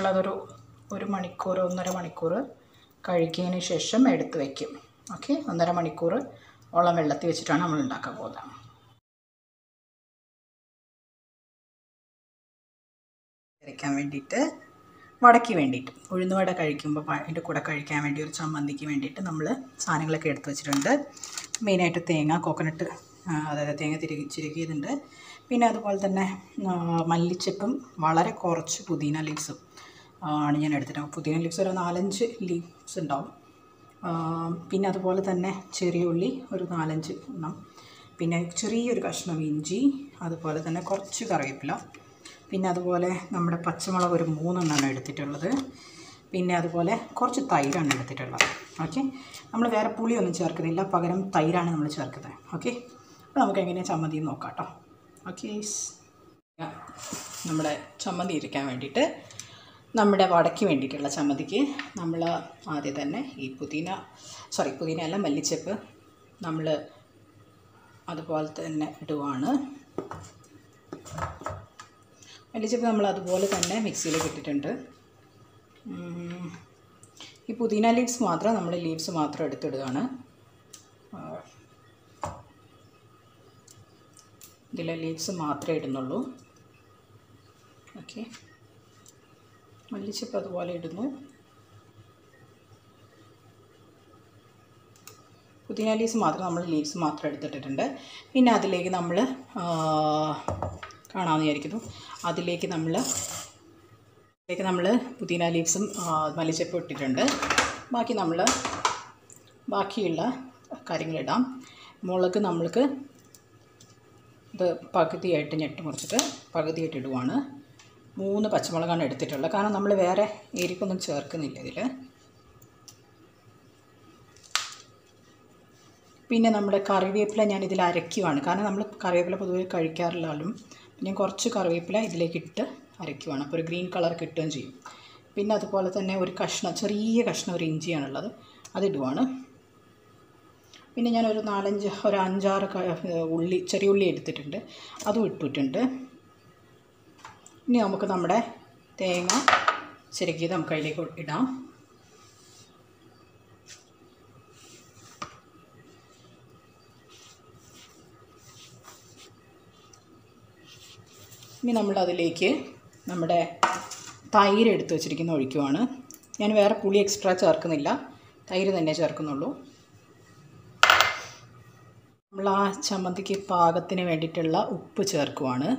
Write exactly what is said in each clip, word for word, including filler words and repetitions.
നമ്മളതൊരു ഒരു മണിക്കൂർ ഒന്നര മണിക്കൂർ കഴുകിയതിന് ശേഷം എടുത്ത് വയ്ക്കും. ഓക്കെ, ഒന്നര മണിക്കൂർ ഓളം വെള്ളത്തിൽ വെച്ചിട്ടാണ് നമ്മൾ ഉണ്ടാക്കാൻ പോകുന്നത്. കഴിക്കാൻ വേണ്ടിയിട്ട് വടയ്ക്ക് വേണ്ടിയിട്ട് ഉഴുന്ന് വട കഴിക്കുമ്പോൾ അതിൻ്റെ കൂടെ കഴിക്കാൻ വേണ്ടി ഒരു ചമ്മന്തിക്ക് വേണ്ടിയിട്ട് നമ്മൾ സാധനങ്ങളൊക്കെ എടുത്ത് വെച്ചിട്ടുണ്ട്. മെയിനായിട്ട് തേങ്ങ, കോക്കനട്ട്, അതായത് തേങ്ങ തിരുകി ചിരുകിയതുണ്ട്. പിന്നെ അതുപോലെ തന്നെ മല്ലിച്ചപ്പും വളരെ കുറച്ച് പുതിന ലീവ്സും ആണ് ഞാൻ എടുത്തിട്ടുണ്ടാവും. പുതിന ലീവ്സ് ഒരു നാലഞ്ച് ലീവ്സ് ഉണ്ടാവും. പിന്നെ അതുപോലെ തന്നെ ചെറിയ ഉള്ളി ഒരു നാലഞ്ച് എണ്ണം, പിന്നെ ചെറിയൊരു കഷ്ണം ഇഞ്ചി, അതുപോലെ തന്നെ കുറച്ച് കറിവേപ്പില, പിന്നെ അതുപോലെ നമ്മുടെ പച്ചമുളക് ഒരു മൂന്നെണ്ണമാണ് എടുത്തിട്ടുള്ളത്. പിന്നെ അതുപോലെ കുറച്ച് തൈരാണ് എടുത്തിട്ടുള്ളത്. ഓക്കെ, നമ്മൾ വേറെ പുളിയൊന്നും ചേർക്കുന്നില്ല, പകരം തൈരാണ് നമ്മൾ ചേർക്കുന്നത്. ഓക്കെ, അപ്പോൾ നമുക്ക് എങ്ങനെയാണ് ചമ്മന്തി നോക്കാം കേട്ടോ. ഓക്കെ, നമ്മുടെ ചമ്മന്തി ഇരിക്കാൻ വേണ്ടിയിട്ട് നമ്മുടെ വടയ്ക്ക് വേണ്ടിയിട്ടുള്ള ചമ്മന്തിക്ക് നമ്മൾ ആദ്യം തന്നെ ഈ പുതിന സോറി പുതിന അല്ല മല്ലിച്ചപ്പ് നമ്മൾ അതുപോലെ തന്നെ ഇടുവാണ്. മല്ലിച്ചപ്പ് നമ്മൾ അതുപോലെ തന്നെ മിക്സിയിലേക്ക് ഇട്ടിട്ടുണ്ട്. ഈ പുതിന ലീവ്സ് മാത്രം നമ്മൾ ലീവ്സ് മാത്രം എടുത്തിടുകയാണ്. ഇതിലെ ലീവ്സ് മാത്രമേ ഇടുന്നുള്ളൂ. ഓക്കെ, മല്ലിച്ചപ്പ് അതുപോലെ ഇടുന്നു. പുതിന ലീവ്സ് മാത്രം നമ്മൾ ലീവ്സ് മാത്രം എടുത്തിട്ടിട്ടുണ്ട്. പിന്നെ അതിലേക്ക് നമ്മൾ കാണാമെന്ന് വിചാരിക്കുന്നു. അതിലേക്ക് നമ്മൾ അതിലേക്ക് നമ്മൾ പുതിന ലീവ്സും മല്ലിച്ചപ്പും ഇട്ടിട്ടുണ്ട്. ബാക്കി നമ്മൾ ബാക്കിയുള്ള കാര്യങ്ങളിടാം. മുളക് നമ്മൾക്ക് ഇത് പകുതിയായിട്ട് ഞെട്ടി മുറിച്ചിട്ട് പകുതിയായിട്ട് ഇടുവാണ്. മൂന്ന് പച്ചമുളകാണ് എടുത്തിട്ടുള്ളത്, കാരണം നമ്മൾ വേറെ എരിപ്പൊന്നും ചേർക്കുന്നില്ല ഇതിൽ. പിന്നെ നമ്മുടെ കറിവേപ്പില ഞാൻ ഇതിൽ അരയ്ക്കുവാണ്, കാരണം നമ്മൾ കറിവേപ്പില പൊതുവെ കഴിക്കാറില്ലാലും ഞാൻ കുറച്ച് കറിവേപ്പില ഇതിലേക്ക് ഇട്ട് അരയ്ക്കുവാണ്. അപ്പോൾ ഒരു ഗ്രീൻ കളർ കിട്ടുകയും ചെയ്യും. പിന്നെ അതുപോലെ തന്നെ ഒരു കഷ്ണം ചെറിയ കഷ്ണം ഒരു ഇഞ്ചിയാണുള്ളത്, അതിടുവാണ്. പിന്നെ ഞാനൊരു നാലഞ്ച് ഒരു അഞ്ചാറ് ഉള്ളി ചെറിയ ഉള്ളി എടുത്തിട്ടുണ്ട്, അതും ഇട്ടിട്ടുണ്ട്. ഇനി നമുക്ക് നമ്മുടെ തേങ്ങ ചിരകിയത് നമുക്ക് അതിലേക്ക് ഇടാം. ഇനി നമ്മളതിലേക്ക് നമ്മുടെ തൈര് എടുത്ത് വെച്ചിരിക്കുന്ന ഒഴിക്കുവാണ്. ഞാൻ വേറെ പുളി എക്സ്ട്രാ ചേർക്കുന്നില്ല, തൈര് തന്നെ ചേർക്കുന്നുള്ളൂ. നമ്മൾ ആ ചമ്മന്തിക്ക് പാകത്തിന് വേണ്ടിയിട്ടുള്ള ഉപ്പ് ചേർക്കുവാണ്.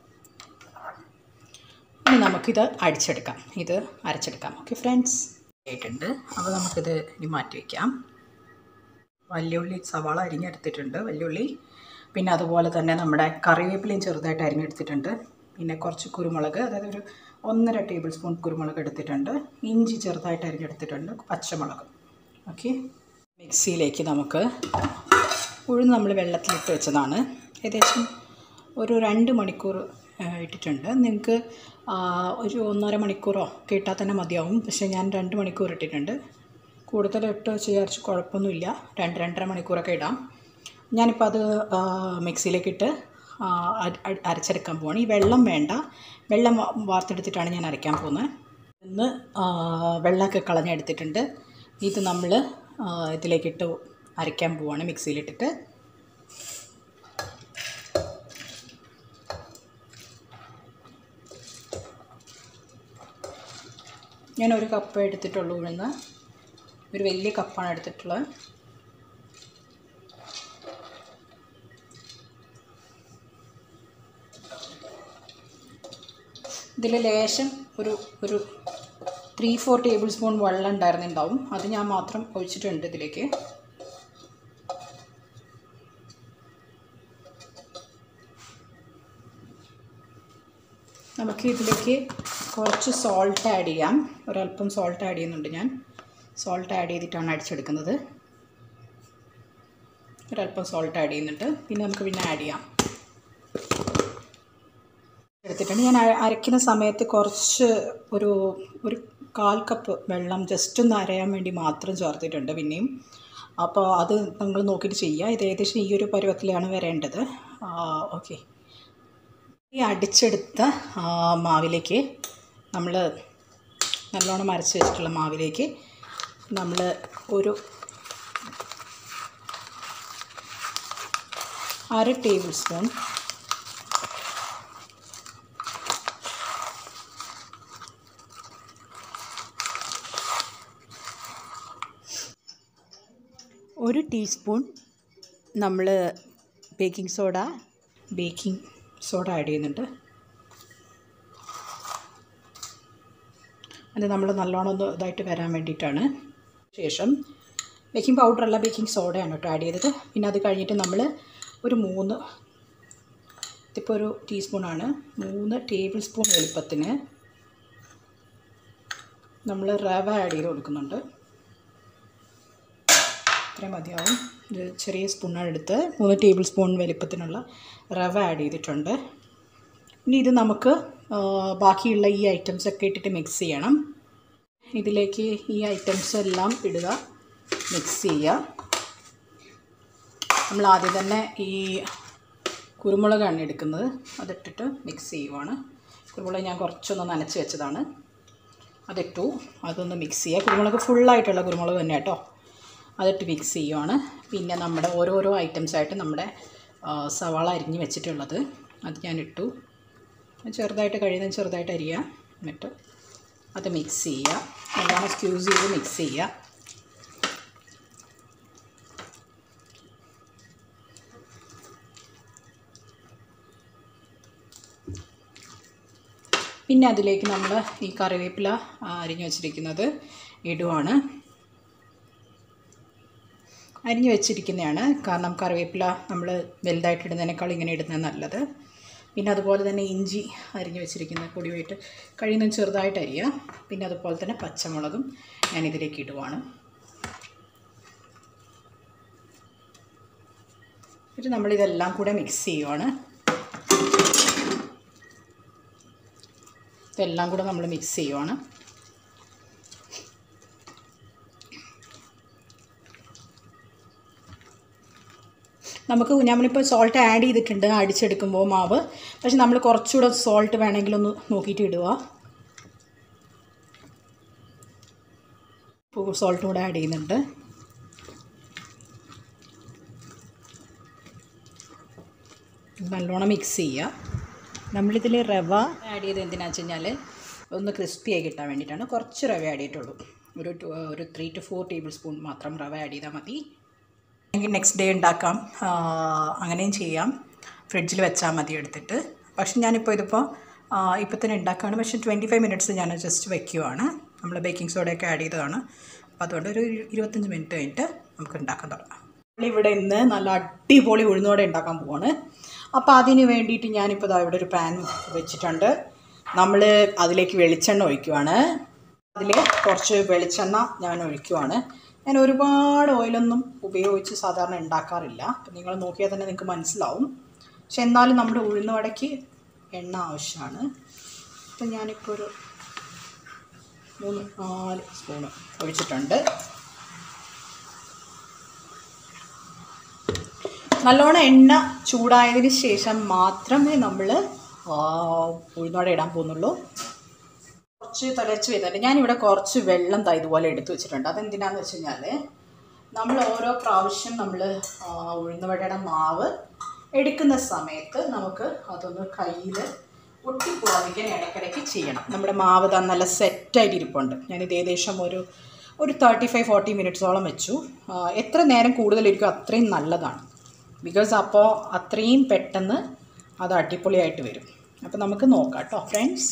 ഇനി നമുക്കിത് അടിച്ചെടുക്കാം, ഇത് അരച്ചെടുക്കാം. ഓക്കെ ഫ്രണ്ട്സ്, ആയിട്ടുണ്ട്. അപ്പോൾ നമുക്കിത് ഇനി മാറ്റി വയ്ക്കാം. വലിയുള്ളി സവാള അരിഞ്ഞെടുത്തിട്ടുണ്ട്, വലിയുള്ളി. പിന്നെ അതുപോലെ തന്നെ നമ്മുടെ കറിവേപ്പിലയും ചെറുതായിട്ട് അരിഞ്ഞെടുത്തിട്ടുണ്ട്. പിന്നെ കുറച്ച് കുരുമുളക്, അതായത് ഒരു ഒന്നര ടേബിൾ സ്പൂൺ കുരുമുളക് എടുത്തിട്ടുണ്ട്. ഇഞ്ചി ചെറുതായിട്ട് അരിഞ്ഞെടുത്തിട്ടുണ്ട്, പച്ചമുളക്. ഓക്കെ, മിക്സിയിലേക്ക് നമുക്ക് ഉഴുന്ന് നമ്മൾ വെള്ളത്തിലിട്ട് വെച്ചതാണ്. ഏകദേശം ഒരു രണ്ട് മണിക്കൂർ ഇട്ടിട്ടുണ്ട്. നിങ്ങൾക്ക് ഒരു ഒന്നര മണിക്കൂറോ ഒക്കെ ഇട്ടാൽ തന്നെ മതിയാവും. പക്ഷേ ഞാൻ രണ്ട് മണിക്കൂർ ഇട്ടിട്ടുണ്ട്. കൂടുതൽ ഇട്ട് വിചാരിച്ച് കുഴപ്പമൊന്നുമില്ല, രണ്ട് രണ്ടര മണിക്കൂറൊക്കെ ഇടാം. ഞാനിപ്പോൾ അത് മിക്സിയിലേക്കിട്ട് അരച്ചെടുക്കാൻ പോവാണ്. ഈ വെള്ളം വേണ്ട, വെള്ളം വാർത്തെടുത്തിട്ടാണ് ഞാൻ അരയ്ക്കാൻ പോകുന്നത്. ഇന്ന് വെള്ളമൊക്കെ കളഞ്ഞെടുത്തിട്ടുണ്ട്. ഇത് നമ്മൾ ഇതിലേക്കിട്ട് അരയ്ക്കാൻ പോവാണ് മിക്സിയിലിട്ടിട്ട്. ഞാനൊരു കപ്പ് എടുത്തിട്ടുള്ളൂ ഉഴുന്ന്, ഒരു വലിയ കപ്പാണ് എടുത്തിട്ടുള്ളത്. ഇതിൽ ലേശം ഒരു ഒരു ത്രീ ഫോർ ടേബിൾ സ്പൂൺ വെള്ളം ഉണ്ടായിരുന്നുണ്ടാവും, അത് ഞാൻ മാത്രം ഒഴിച്ചിട്ടുണ്ട് ഇതിലേക്ക്. നമുക്ക് ഇതിലേക്ക് കുറച്ച് സോൾട്ട് ആഡ് ചെയ്യാം. ഒരല്പം സോൾട്ട് ആഡ് ചെയ്യുന്നുണ്ട് ഞാൻ. സോൾട്ട് ആഡ് ചെയ്തിട്ടാണ് അടിച്ചെടുക്കുന്നത്. ഒരല്പം സോൾട്ട് ആഡ് ചെയ്യുന്നുണ്ട്. പിന്നെ നമുക്ക് പിന്നെ ആഡ് ചെയ്യാം. എടുത്തിട്ടുണ്ട്. ഞാൻ അരയ്ക്കുന്ന സമയത്ത് കുറച്ച് ഒരു ഒരു കാൽ കപ്പ് വെള്ളം ജസ്റ്റ് ഒന്ന് അരയാൻ വേണ്ടി മാത്രം ചേർത്തിട്ടുണ്ട് പിന്നെയും. അപ്പോൾ അത് നിങ്ങൾ നോക്കിയിട്ട് ചെയ്യുക. ഇത് ഏകദേശം ഈ ഒരു പരുവത്തിലാണ് വരേണ്ടത്. ഓക്കെ, ഈ അടിച്ചെടുത്ത മാവിലേക്ക് നമ്മൾ നല്ലോണം അരച്ച് വെച്ചിട്ടുള്ള മാവിലേക്ക് നമ്മൾ ഒരു അര ടേബിൾ സ്പൂൺ ഒരു ടീസ്പൂൺ നമ്മൾ baking soda baking soda add ചെയ്യുന്നുണ്ട്. അത് നമ്മൾ നല്ലോണം ഒന്ന് ഇതായിട്ട് വരാൻ വേണ്ടിയിട്ടാണ്. ശേഷം ബേക്കിംഗ് പൗഡറല്ല, ബേക്കിംഗ് സോഡയാണ് കേട്ടോ ആഡ് ചെയ്തത്. പിന്നെ അത് കഴിഞ്ഞിട്ട് നമ്മൾ ഒരു മൂന്ന് ഇതിപ്പോൾ ഒരു ടീസ്പൂണാണ്, മൂന്ന് ടേബിൾ സ്പൂൺ വലുപ്പത്തിന് നമ്മൾ റവ ആഡ് ചെയ്ത് കൊടുക്കുന്നുണ്ട്. ഇത്രയും മതിയാവും. ഇത് ചെറിയ സ്പൂണാണ് എടുത്ത് മൂന്ന് ടേബിൾ സ്പൂൺ വലുപ്പത്തിനുള്ള റവ ആഡ് ചെയ്തിട്ടുണ്ട്. ഇനി ഇത് നമുക്ക് ബാക്കിയുള്ള ഈ ഐറ്റംസൊക്കെ ഇട്ടിട്ട് മിക്സ് ചെയ്യണം. ഇതിലേക്ക് ഈ ഐറ്റംസ് എല്ലാം ഇടുക, മിക്സ് ചെയ്യുക. നമ്മൾ ആദ്യം തന്നെ ഈ കുരുമുളകാണ് എടുക്കുന്നത്, അതിട്ടിട്ട് മിക്സ് ചെയ്യുവാണ്. കുരുമുളക് ഞാൻ കുറച്ചൊന്ന് നനച്ച് വെച്ചതാണ്, അതിട്ടു. അതൊന്ന് മിക്സ് ചെയ്യുക. കുരുമുളക് ഫുള്ളായിട്ടുള്ള കുരുമുളക് തന്നെ കേട്ടോ. അതിട്ട് മിക്സ് ചെയ്യുവാണ്. പിന്നെ നമ്മുടെ ഓരോരോ ഐറ്റംസായിട്ട് നമ്മുടെ സവാള അരിഞ്ഞ് വെച്ചിട്ടുള്ളത് അത് ഞാൻ ഇട്ടു. ചെറുതായിട്ട് കഴിയുന്നത് ചെറുതായിട്ട് അരിയുക, എന്നിട്ട് അത് മിക്സ് ചെയ്യുക. നല്ലോണം സ്ക്യൂസ് ചെയ്ത് മിക്സ് ചെയ്യുക. പിന്നെ അതിലേക്ക് നമ്മൾ ഈ കറിവേപ്പില അരിഞ്ഞ് വെച്ചിരിക്കുന്നത് ഇടുവാണ്. അരിഞ്ഞ് വെച്ചിരിക്കുന്നതാണ്, കാരണം കറിവേപ്പില നമ്മൾ വലുതായിട്ട് ഇടുന്നതിനേക്കാൾ ഇങ്ങനെ ഇടുന്നത് നല്ലത്. പിന്നെ അതുപോലെ തന്നെ ഇഞ്ചി അരിഞ്ഞ് വെച്ചിരിക്കുന്ന പൊടിയായിട്ട് കഴിയുന്നതും ചെറുതായിട്ട് അരിയുക. പിന്നെ അതുപോലെ തന്നെ പച്ചമുളകും ഞാനിതിലേക്ക് ഇടുവാണ്. എന്നിട്ട് നമ്മളിതെല്ലാം കൂടെ മിക്സ് ചെയ്യുവാണ്. ഇതെല്ലാം കൂടെ നമ്മൾ മിക്സ് ചെയ്യുവാണ്. നമുക്ക് നമ്മളിപ്പോൾ സോൾട്ട് ആഡ് ചെയ്തിട്ടുണ്ട് അടിച്ചെടുക്കുമ്പോൾ മാവ്. പക്ഷെ നമ്മൾ കുറച്ചുകൂടെ സോൾട്ട് വേണമെങ്കിലൊന്ന് നോക്കിയിട്ട് ഇടുക. ഇപ്പോൾ സോൾട്ടും കൂടെ ആഡ് ചെയ്യുന്നുണ്ട്. നല്ലോണം മിക്സ് ചെയ്യുക. നമ്മളിതിൽ റവ ആഡ് ചെയ്ത് എന്തിനാണെന്ന് വെച്ച് കഴിഞ്ഞാൽ ഒന്ന് ക്രിസ്പിയായി കിട്ടാൻ വേണ്ടിയിട്ടാണ്. കുറച്ച് റവ ആഡ് ചെയ്തിട്ടുള്ളൂ. ഒരു ഒരു three two four tablespoon മാത്രം റവ ആഡ് ചെയ്താൽ മതി. അല്ലെങ്കിൽ നെക്സ്റ്റ് ഡേ ഉണ്ടാക്കാം, അങ്ങനെയും ചെയ്യാം. ഫ്രിഡ്ജിൽ വെച്ചാൽ മതി എടുത്തിട്ട്. പക്ഷെ ഞാനിപ്പോൾ ഇതിപ്പോൾ ഇപ്പോൾ തന്നെ ഉണ്ടാക്കുകയാണ്. പക്ഷേ ട്വൻറ്റി ഫൈവ് മിനിറ്റ്സ് ഞാൻ ജസ്റ്റ് വയ്ക്കുവാണ്. നമ്മൾ ബേക്കിംഗ് സോഡയൊക്കെ ആഡ് ചെയ്തതാണ്. അപ്പോൾ അതുകൊണ്ട് ഒരു ഇരുപത്തഞ്ച് മിനിറ്റ് കഴിഞ്ഞിട്ട് നമുക്ക് ഉണ്ടാക്കാൻ തുടങ്ങാം. നമ്മളിവിടെ ഇന്ന് നല്ല അടിപൊളി ഉഴുന്നോടെ ഉണ്ടാക്കാൻ പോവാണ്. അപ്പോൾ അതിന് വേണ്ടിയിട്ട് ഞാനിപ്പോൾ ഇതാ ഇവിടെ ഒരു പാൻ വെച്ചിട്ടുണ്ട്. നമ്മൾ അതിലേക്ക് വെളിച്ചെണ്ണ ഒഴിക്കുവാണ്. അതിൽ കുറച്ച് വെളിച്ചെണ്ണ ഞാൻ ഒഴിക്കുവാണ്. ഞാൻ ഒരുപാട് ഓയിലൊന്നും ഉപയോഗിച്ച് സാധാരണ ഉണ്ടാക്കാറില്ല. അപ്പം നിങ്ങൾ നോക്കിയാൽ തന്നെ നിങ്ങൾക്ക് മനസ്സിലാവും. പക്ഷെ എന്നാലും നമ്മുടെ ഉഴുന്ന് വടയ്ക്ക് എണ്ണ ആവശ്യമാണ്. അപ്പം ഞാനിപ്പോൾ ഒരു മൂന്ന് നാല് സ്പൂണ് ഒഴിച്ചിട്ടുണ്ട്. നല്ലോണം എണ്ണ ചൂടായതിന് ശേഷം മാത്രമേ നമ്മൾ ഉഴുന്നോടെ ഇടാൻ പോകുന്നുള്ളൂ. കുറച്ച് തിളച്ച് വരുന്നുണ്ട്. ഞാനിവിടെ കുറച്ച് വെള്ളം ദാ ഇതുപോലെ എടുത്തു വെച്ചിട്ടുണ്ട്. അതെന്തിനാന്ന് വെച്ച് കഴിഞ്ഞാൽ നമ്മൾ ഓരോ പ്രാവശ്യം നമ്മൾ ഉഴുന്നുവടയുടെ മാവ് എടുക്കുന്ന സമയത്ത് നമുക്ക് അതൊന്ന് കയ്യിൽ ഒട്ടിപ്പോവാതിരിക്കാൻ ഇടയ്ക്കിടയ്ക്ക് ചെയ്യണം. നമ്മുടെ മാവ് താൻ നല്ല സെറ്റായിട്ട് ഇരിപ്പുണ്ട്. ഞാനിത് ഏകദേശം ഒരു ഒരു തേർട്ടി ഫൈവ് ഫോർട്ടി മിനിറ്റ്സോളം വെച്ചു. എത്ര നേരം കൂടുതലിരിക്കും അത്രയും നല്ലതാണ്. ബിക്കോസ് അപ്പോൾ അത്രയും പെട്ടെന്ന് അത് അടിപൊളിയായിട്ട് വരും. അപ്പോൾ നമുക്ക് നോക്കാം കേട്ടോ ഫ്രണ്ട്സ്.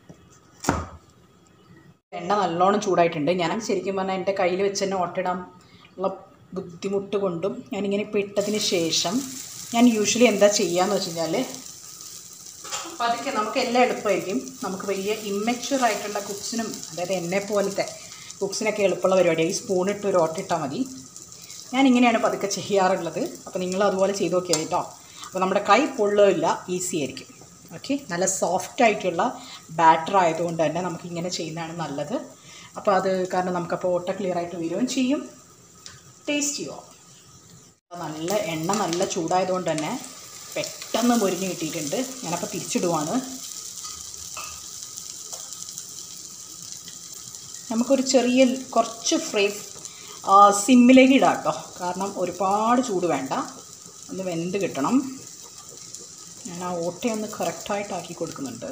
എണ്ണ നല്ലോണം ചൂടായിട്ടുണ്ട്. ഞാൻ ശരിക്കും പറഞ്ഞാൽ എൻ്റെ കയ്യിൽ വെച്ച് തന്നെ ഓട്ടിടാൻ ഉള്ള ബുദ്ധിമുട്ട് കൊണ്ടും ഞാനിങ്ങനെ ഇപ്പോൾ ഇട്ടതിന് ശേഷം ഞാൻ യൂഷ്വലി എന്താ ചെയ്യുകയെന്ന് വെച്ച് കഴിഞ്ഞാൽ അപ്പോൾ അതൊക്കെ നമുക്ക് എല്ലാം എളുപ്പമായിരിക്കും. നമുക്ക് വലിയ ഇമ്മച്യൂർ ആയിട്ടുള്ള കുക്സിനും, അതായത് എന്നെ പോലത്തെ കുക്സിനൊക്കെ എളുപ്പമുള്ള പരിപാടിയാണ്. ഈ സ്പൂണിട്ട് ഒരു ഓട്ടിട്ടാൽ മതി. ഞാനിങ്ങനെയാണ് പതുക്കെ ചെയ്യാറുള്ളത്. അപ്പോൾ നിങ്ങൾ അതുപോലെ ചെയ്ത് നോക്കിയാൽ കേട്ടോ. അപ്പോൾ നമ്മുടെ കൈ പൊള്ളില്ല, ഈസി ആയിരിക്കും. ഓക്കെ, നല്ല സോഫ്റ്റ് ആയിട്ടുള്ള ബാറ്റർ ആയതുകൊണ്ട് തന്നെ നമുക്കിങ്ങനെ ചെയ്യുന്നതാണ് നല്ലത്. അപ്പോൾ അത് കാരണം നമുക്കപ്പോൾ ഓട്ട ക്ലിയർ ആയിട്ട് വരികയും ചെയ്യും, ടേസ്റ്റ് ചെയ്യുമോ. നല്ല എണ്ണ നല്ല ചൂടായതുകൊണ്ട് തന്നെ പെട്ടെന്ന് മൊരിഞ്ഞ് കിട്ടിയിട്ടുണ്ട്. ഞാനപ്പോൾ തിരിച്ചിടുവാണ്. നമുക്കൊരു ചെറിയ കുറച്ച് ഫ്രെയിം സിമ്മിലേക്ക് ഇടാം കേട്ടോ. കാരണം ഒരുപാട് ചൂട് വേണ്ട, ഒന്ന് വെന്ത് കിട്ടണം. ഞാൻ ആ ഓട്ടയൊന്ന് കറക്റ്റായിട്ടാക്കി കൊടുക്കുന്നുണ്ട്.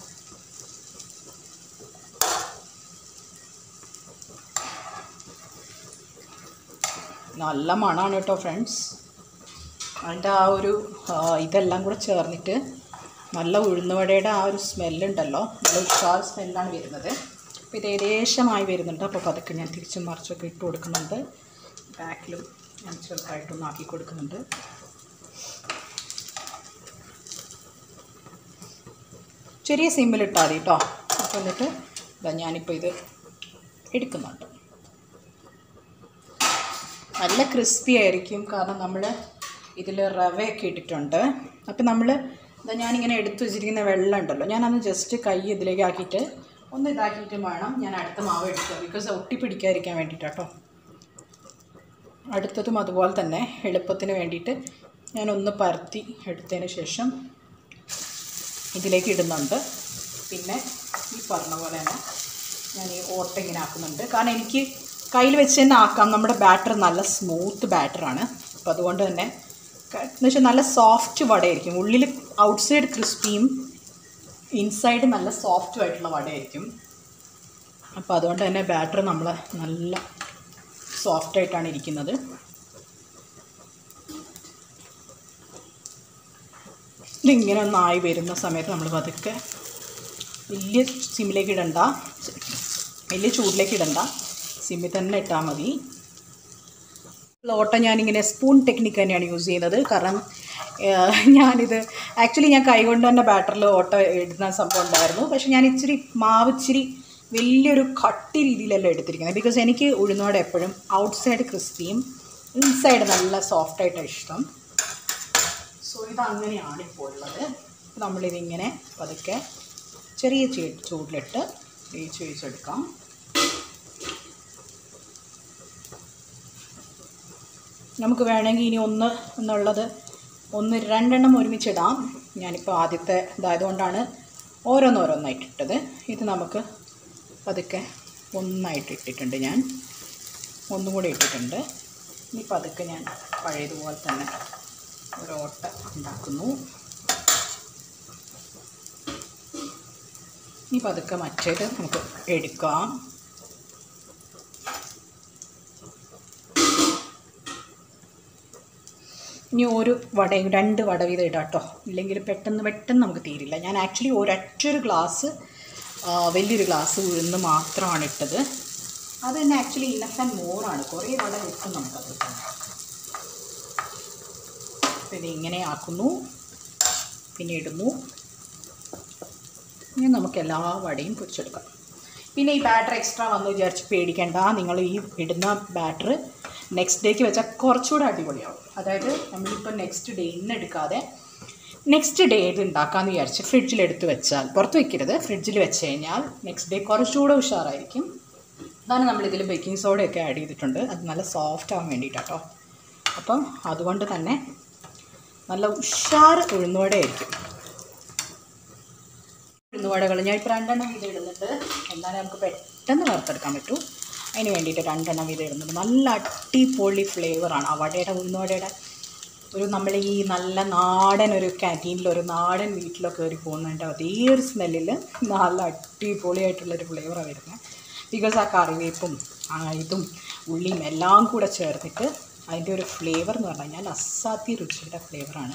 നല്ല മണമാണ് കേട്ടോ ഫ്രണ്ട്സ്. അതിൻ്റെ ആ ഒരു ഇതെല്ലാം കൂടെ ചേർന്നിട്ട് നല്ല ഉഴുന്നുവടയുടെ ആ ഒരു സ്മെല്ലുണ്ടല്ലോ, നല്ല ഉഷാർ സ്മെല്ലാണ് വരുന്നത്. അപ്പോൾ ഇത് ഏകദേശമായി വരുന്നുണ്ട്. അപ്പോൾ അതൊക്കെ ഞാൻ തിരിച്ചും മറിച്ചൊക്കെ ഇട്ട് കൊടുക്കുന്നുണ്ട്. ബാക്കിലും ഞാൻ ചെറുതായിട്ടൊന്ന് ആക്കി കൊടുക്കുന്നുണ്ട്. ചെറിയ സിമ്മിലിട്ടാൽ മതി കേട്ടോ. അപ്പോൾ എന്നിട്ട് ഇതാ ഞാനിപ്പോൾ ഇത് എടുക്കുന്നുണ്ട്. നല്ല ക്രിസ്പി ആയിരിക്കും, കാരണം നമ്മൾ ഇതിൽ റവയൊക്കെ ഇട്ടിട്ടുണ്ട്. അപ്പോൾ നമ്മൾ ഇതാ ഞാനിങ്ങനെ എടുത്തു വെച്ചിരിക്കുന്ന വെള്ളം ഉണ്ടല്ലോ, ഞാനന്ന് ജസ്റ്റ് കൈ ഇതിലേക്ക് ആക്കിയിട്ട് ഒന്ന് ഇതാക്കിയിട്ട് വേണം ഞാൻ അടുത്ത മാവ് എടുക്കുക. ബിക്കോസ് ഒട്ടി പിടിക്കാതിരിക്കാൻ വേണ്ടിയിട്ടാട്ടോ. അടുത്തതും അതുപോലെ തന്നെ എളുപ്പത്തിന് വേണ്ടിയിട്ട് ഞാനൊന്ന് പരത്തി എടുത്തതിന് ശേഷം ഇതിലേക്ക് ഇടുന്നുണ്ട്. പിന്നെ ഈ പറഞ്ഞ പോലെ തന്നെ ഞാൻ ഈ ഓട്ട ഇങ്ങനെ ആക്കുന്നുണ്ട്. കാരണം എനിക്ക് കയ്യിൽ വെച്ച് തന്നെ ആക്കാം. നമ്മുടെ ബാറ്റർ നല്ല സ്മൂത്ത് ബാറ്ററാണ്. അപ്പോൾ അതുകൊണ്ട് തന്നെ എന്ന് വെച്ചാൽ നല്ല സോഫ്റ്റ് വടയായിരിക്കും. ഉള്ളിൽ ഔട്ട്സൈഡ് ക്രിസ്പിയും ഇൻസൈഡ് നല്ല സോഫ്റ്റും ആയിട്ടുള്ള വടയായിരിക്കും. അപ്പോൾ അതുകൊണ്ട് തന്നെ ബാറ്റർ നമ്മൾ നല്ല സോഫ്റ്റായിട്ടാണ് ഇരിക്കുന്നത്. ഇതിങ്ങനെ ഒന്നായി വരുന്ന സമയത്ത് നമ്മൾ പതുക്കെ വലിയ സിമ്മിലേക്ക് ഇടണ്ട, വലിയ ചൂടിലേക്ക് ഇടണ്ട, സിമ്മിൽ തന്നെ ഇട്ടാൽ മതി. ഓട്ട ഞാനിങ്ങനെ സ്പൂൺ ടെക്നിക്ക് തന്നെയാണ് യൂസ് ചെയ്യുന്നത്. കാരണം ഞാനിത് ആക്ച്വലി ഞാൻ കൈകൊണ്ട് തന്നെ ബാറ്ററിൽ ഓട്ട ഇടുന്ന സംഭവം ഉണ്ടായിരുന്നു. പക്ഷെ ഞാൻ ഇച്ചിരി മാവ് ഇച്ചിരി വലിയൊരു കട്ടി രീതിയിലല്ല എടുത്തിരിക്കുന്നത്. ബിക്കോസ് എനിക്ക് ഉഴുന്നോടെ എപ്പോഴും ഔട്ട്സൈഡ് ക്രിസ്പിയും ഇൻസൈഡ് നല്ല സോഫ്റ്റായിട്ടാണ് ഇഷ്ടം. സോ ഇതങ്ങനെയാണ് ഇപ്പോൾ ഉള്ളത്. നമ്മളിതിങ്ങനെ പതുക്കെ ചെറിയ ചൂടിലിട്ട് വേവിച്ച് വേവിച്ചെടുക്കാം. നമുക്ക് വേണമെങ്കിൽ ഇനി ഒന്ന് എന്നുള്ളത് ഒന്ന് രണ്ടെണ്ണം ഒരുമിച്ചിടാം. ഞാനിപ്പോൾ ആദ്യത്തെ ഇതായതുകൊണ്ടാണ് ഓരോന്നോരോന്നായിട്ട് ഇട്ടത്. ഇത് നമുക്ക് പതുക്കെ ഒന്നായിട്ട് ഇട്ടിട്ടുണ്ട്. ഞാൻ ഒന്നും കൂടെ ഇട്ടിട്ടുണ്ട്. ഇനി പതുക്കെ ഞാൻ പഴയതുപോലെ തന്നെ ഒരു ഓട്ട ഉണ്ടാക്കുന്നു. ഇനി പതുക്കെ മറ്റേത് നമുക്ക് എടുക്കാം. ഇനി ഒരു വടയും രണ്ട് വട വീതം ഇടാം കേട്ടോ. ഇല്ലെങ്കിൽ പെട്ടെന്ന് പെട്ടെന്ന് നമുക്ക് തീരില്ല. ഞാൻ ആക്ച്വലി ഒരൊറ്റൊരു ഗ്ലാസ് വലിയൊരു ഗ്ലാസ് ഉഴുന്ന് മാത്രമാണ് ഇട്ടത്. അത് തന്നെ ആക്ച്വലി ഇനഫ് ആൻഡ് മോറാണ്. കുറേ വട കിട്ടും നമുക്കത്. പിന്നെ ഇങ്ങനെ ആക്കുന്നു, പിന്നെ ഇടുന്നു. ഇനി നമുക്ക് എല്ലാ വടയും പൊരിച്ചെടുക്കാം. പിന്നെ ഈ ബാറ്റർ എക്സ്ട്രാ വന്ന് വിചാരിച്ച് പേടിക്കേണ്ട. നിങ്ങൾ ഈ ഇടുന്ന ബാറ്റർ നെക്സ്റ്റ് ഡേക്ക് വെച്ചാൽ കുറച്ചുകൂടെ അടിപൊളിയാവും. അതായത് നമ്മളിപ്പോൾ നെക്സ്റ്റ് ഡേ ഇന്ന് എടുക്കാതെ നെക്സ്റ്റ് ഡേ ഇത് ഉണ്ടാക്കാമെന്ന് വിചാരിച്ച് ഫ്രിഡ്ജിലെടുത്ത് വെച്ചാൽ, പുറത്ത് വയ്ക്കരുത്, ഫ്രിഡ്ജിൽ വെച്ച് കഴിഞ്ഞാൽ നെക്സ്റ്റ് ഡേ കുറച്ചുകൂടെ ഉഷാറായിരിക്കും. അതാണ് നമ്മളിതിൽ ബേക്കിംഗ് സോഡയൊക്കെ ആഡ് ചെയ്തിട്ടുണ്ട്. അത് നല്ല സോഫ്റ്റ് ആവാൻ വേണ്ടിയിട്ടാട്ടോ. അപ്പം അതുകൊണ്ട് തന്നെ നല്ല ഉഷാർ ഉഴുന്നുവടയായിരിക്കും. ഉഴുന്നുവടകൾ ഞാൻ ഇപ്പോൾ രണ്ടെണ്ണം വീതം ഇടുന്നുണ്ട്. എന്നാലും നമുക്ക് പെട്ടെന്ന് വറുത്തെടുക്കാൻ പറ്റൂ. അതിന് വേണ്ടിയിട്ട് രണ്ടെണ്ണം വീതം ഇടുന്നുണ്ട്. നല്ല അടിപൊളി ഫ്ലേവറാണ് ആ വടയുടെ, ഉഴുന്നുവടയുടെ. ഒരു നമ്മൾ ഈ നല്ല നാടൻ ഒരു ക്യാൻറ്റീനിൽ ഒരു നാടൻ വീട്ടിലൊക്കെ കയറി പോകുന്നതിൻ്റെ അതേ ഒരു സ്മെല്ലിൽ നല്ല അടിപൊളിയായിട്ടുള്ളൊരു ഫ്ലേവറാണ് വരുന്നത്. ബിക്കോസ് ആ കറിവേപ്പും ഇതും ഉള്ളിയും എല്ലാം കൂടെ ചേർത്തിട്ട് അതിൻ്റെ ഒരു ഫ്ലേവർ എന്ന് പറഞ്ഞു കഴിഞ്ഞാൽ അസാധ്യ രുചിയുടെ ഫ്ലേവറാണ്.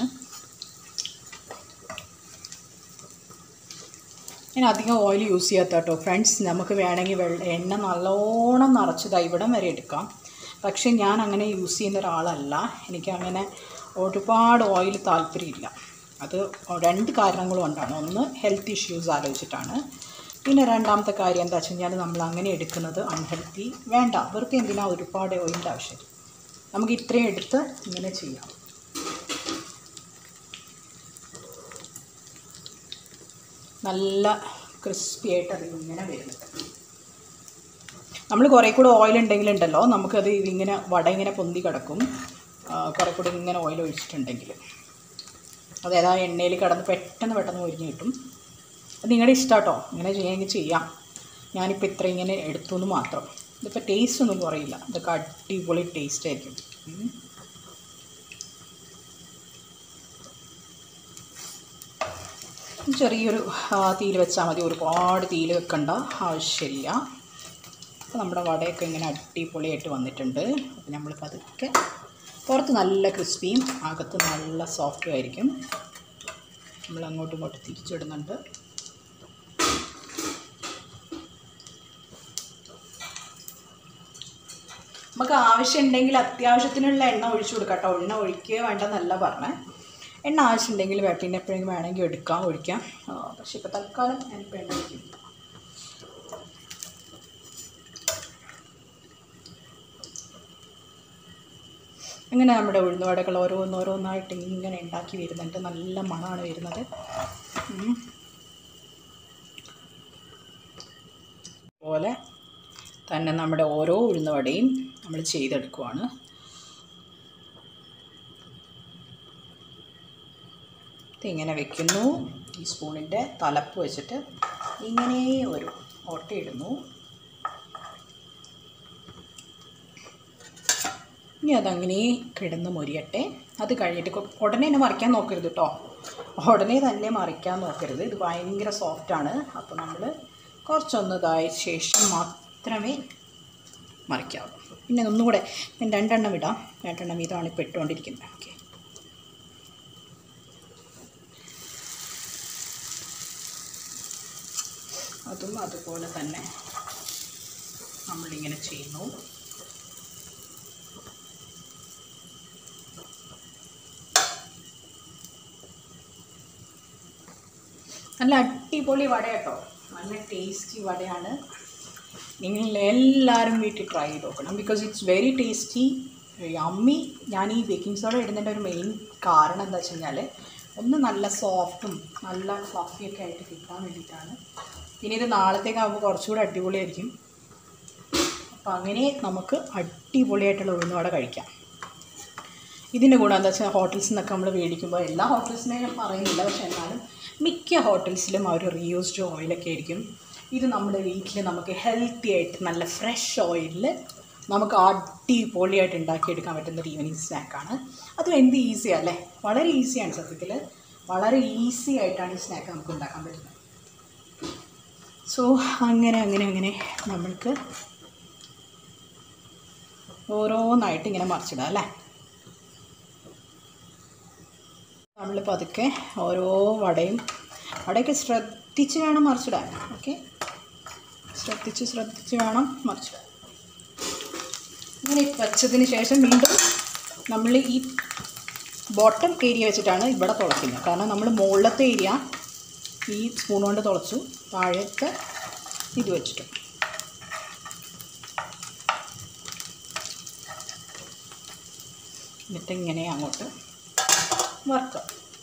ഞാൻ അധികം ഓയിൽ യൂസ് ചെയ്യാത്ത കേട്ടോ ഫ്രണ്ട്സ്. നമുക്ക് വേണമെങ്കിൽ വെള്ള എണ്ണ നല്ലോണം നിറച്ചത് ഇവിടം വരെ എടുക്കാം. പക്ഷേ ഞാൻ അങ്ങനെ യൂസ് ചെയ്യുന്ന ഒരാളല്ല. എനിക്കങ്ങനെ ഒരുപാട് ഓയിൽ താല്പര്യമില്ല. അത് രണ്ട് കാരണങ്ങൾ കൊണ്ടാണ്. ഒന്ന് ഹെൽത്ത് ഇഷ്യൂസ് ആലോചിച്ചിട്ടാണ്. പിന്നെ രണ്ടാമത്തെ കാര്യം എന്താ വെച്ച് കഴിഞ്ഞാൽ നമ്മൾ അങ്ങനെ എടുക്കുന്നത് അൺഹെൽത്തി വേണ്ട. വെറുതെ എന്തിനാ ഒരുപാട് ഓയിലിൻ്റെ ആവശ്യം. നമുക്ക് ഇത്രയും എടുത്ത് ഇങ്ങനെ ചെയ്യാം. നല്ല ക്രിസ്പി ആയിട്ട് അത് ഇങ്ങനെ വരുന്നുണ്ട്. നമ്മൾ കുറേ കൂടെ ഓയിൽ ഉണ്ടെങ്കിലുണ്ടല്ലോ നമുക്കത് ഇതിങ്ങനെ വട ഇങ്ങനെ പൊന്തി കിടക്കും. കുറേ കൂടെ ഇങ്ങനെ ഓയിൽ ഒഴിച്ചിട്ടുണ്ടെങ്കിൽ അതായത് ആ എണ്ണയിൽ കിടന്ന് പെട്ടെന്ന് പെട്ടെന്ന് ഒരിഞ്ഞ് കിട്ടും. അത് നിങ്ങളുടെ ഇഷ്ടം കേട്ടോ. ഇങ്ങനെ ചെയ്യാമെങ്കിൽ ചെയ്യാം. ഞാനിപ്പോൾ ഇത്ര ഇങ്ങനെ എടുത്തു എന്ന് മാത്രം. ഇതിപ്പോൾ ടേസ്റ്റ് ഒന്നും കുറയില്ല, ഇതൊക്കെ അടിപൊളി ടേസ്റ്റ് ആയിരിക്കും. ചെറിയൊരു തീയിൽ വെച്ചാൽ മതി, ഒരുപാട് തീയിൽ വെക്കണ്ട ആവശ്യമില്ല. അപ്പോൾ നമ്മുടെ വടയൊക്കെ ഇങ്ങനെ അടിപൊളിയായിട്ട് വന്നിട്ടുണ്ട്. അപ്പോൾ നമ്മൾ പതുക്കെ, പുറത്ത് നല്ല ക്രിസ്പിയും അകത്ത് നല്ല സോഫ്റ്റും ആയിരിക്കും. നമ്മൾ അങ്ങോട്ടും ഇങ്ങോട്ടും തിരിച്ചിടുന്നുണ്ട്. നമുക്ക് ആവശ്യമുണ്ടെങ്കിൽ അത്യാവശ്യത്തിനുള്ള എണ്ണ ഒഴിച്ചു കൊടുക്കാം കേട്ടോ. എണ്ണ ഒഴിക്കുക വേണ്ടെന്നല്ല പറഞ്ഞത്. എണ്ണ ആവശ്യമുണ്ടെങ്കിൽ പിന്നെ എപ്പോഴെങ്കിലും വേണമെങ്കിൽ എടുക്കാം, ഒഴിക്കാം. പക്ഷേ ഇപ്പോൾ തൽക്കാലം ഞാനിപ്പോൾ എണ്ണ ഒഴിക്കും. ഇങ്ങനെ നമ്മുടെ ഉഴുന്നുവടകൾ ഓരോന്നോരോന്നായിട്ട് ഇങ്ങനെ ഉണ്ടാക്കി വരുന്നുണ്ട്. നല്ല മണമാണ് വരുന്നത്. അതുപോലെ തന്നെ നമ്മുടെ ഓരോ ഉഴുന്നുവടയും നമ്മൾ ചെയ്തെടുക്കുവാണ്. ഇങ്ങനെ വെക്കുന്നു. ഈ സ്പൂണിൻ്റെ തലപ്പ് വെച്ചിട്ട് ഇങ്ങനെ ഒരു ഓട്ടയിടുന്നു. ഇനി അതങ്ങനെ കിടന്ന് മൊരിയട്ടെ. അത് കഴിഞ്ഞിട്ട് ഉടനെ തന്നെ മറിക്കാൻ നോക്കരുത് കേട്ടോ. ഉടനെ തന്നെ മറിക്കാൻ നോക്കരുത്. ഇത് ഭയങ്കര സോഫ്റ്റാണ്. അപ്പോൾ നമ്മൾ കുറച്ചൊന്ന് ഇതായ ശേഷം മാത്രമേ മറിക്കാവൂ. പിന്നെ ഒന്നുകൂടെ ഞാൻ രണ്ടെണ്ണം ഇടാം. രണ്ടെണ്ണം ഇതാണ് ഇപ്പോൾ ഇട്ടുകൊണ്ടിരിക്കുന്നത്. ഓക്കെ, അതും അതുപോലെ തന്നെ നമ്മളിങ്ങനെ ചെയ്യുന്നു. നല്ല അടിപൊളി വട കേട്ടോ, നല്ല ടേസ്റ്റി വടയാണ്. നിങ്ങൾ എല്ലാവരും വീട്ടിൽ ട്രൈ ചെയ്ത് നോക്കണം. Because it's very tasty, yummy. ഞാൻ ഈ ബേക്കിംഗ് സോഡ ഇടുന്നതിൻ്റെ ഒരു മെയിൻ കാരണം എന്താ വെച്ച് കഴിഞ്ഞാൽ ഒന്ന് നല്ല സോഫ്റ്റും നല്ല ഫ്ലഫിയൊക്കെ ആയിട്ട് കിട്ടാൻ വേണ്ടിയിട്ടാണ്. പിന്നെ ഇത് നാളത്തേക്കാകുമ്പോൾ കുറച്ചുകൂടെ അടിപൊളിയായിരിക്കും. അപ്പോൾ അങ്ങനെ നമുക്ക് അടിപൊളിയായിട്ടുള്ള ഉഴുന്നുവട കഴിക്കാം. ഇതിൻ്റെ കൂടെ എന്താ വെച്ചാൽ ഹോട്ടൽസിൽ നിന്നൊക്കെ നമ്മൾ മേടിക്കുമ്പോൾ, എല്ലാ ഹോട്ടൽസിനെയും ഞാൻ പറയുന്നില്ല, പക്ഷേ എന്നാലും മിക്ക ഹോട്ടൽസിലും അവർ റീയൂസ്ഡ് ഓയിലൊക്കെ ആയിരിക്കും. ഇത് നമ്മുടെ വീട്ടിൽ നമുക്ക് ഹെൽത്തി ആയിട്ട് നല്ല ഫ്രഷ് ഓയിലിൽ നമുക്ക് അടിപൊളിയായിട്ട് ഉണ്ടാക്കിയെടുക്കാൻ പറ്റുന്ന ഒരു ഈവനിങ് സ്നാക്കാണ്. അതും എന്ത് ഈസിയാണ് അല്ലേ, വളരെ ഈസിയാണ്. സത്യത്തിൽ വളരെ ഈസി ആയിട്ടാണ് ഈ സ്നാക്ക് നമുക്ക് ഉണ്ടാക്കാൻ പറ്റുന്നത്. സോ അങ്ങനെ അങ്ങനെ അങ്ങനെ നമ്മൾക്ക് ഓരോന്നായിട്ട് ഇങ്ങനെ മറിച്ചിടാം അല്ലേ. നമ്മൾ പതുക്കെ ഓരോ വടയും വടയൊക്കെ ശ്രദ്ധിച്ച് വേണം മറിച്ചിടാൻ. ഓക്കെ, ശ്രദ്ധിച്ച് ശ്രദ്ധിച്ച് വേണം മറിച്ചിടാൻ. ഇങ്ങനെ വച്ചതിന് ശേഷം വീണ്ടും നമ്മൾ ഈ ബോട്ടം ഏരിയ വെച്ചിട്ടാണ് ഇവിടെ തുളയ്ക്കുന്നത്. കാരണം നമ്മൾ മുകളിലത്തെ ഏരിയ ഈ സ്പൂൺ കൊണ്ട് തുളച്ചു, താഴത്തെ ഇത് വെച്ചിട്ട്. എന്നിട്ട് ഇങ്ങനെ അങ്ങോട്ട് വറുക്കുക.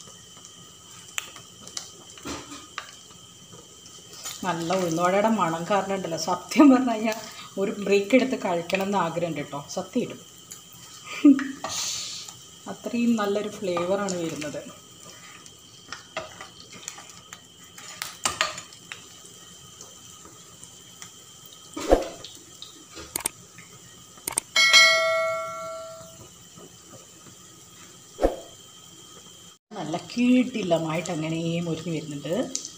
നല്ല ഉഴുന്നുവടയുടെ മണം കാരണം ഉണ്ടല്ലോ, സത്യം പറഞ്ഞു കഴിഞ്ഞാൽ ഒരു ബ്രേക്ക് എടുത്ത് കഴിക്കണം എന്ന് ആഗ്രഹമുണ്ട് കേട്ടോ. സത്യം ഇടും, അത്രയും നല്ലൊരു ഫ്ലേവറാണ് വരുന്നത്. നല്ല കീട്ടില്ലമായിട്ട് അങ്ങനെ മുരിഞ്ഞ് വരുന്നുണ്ട്.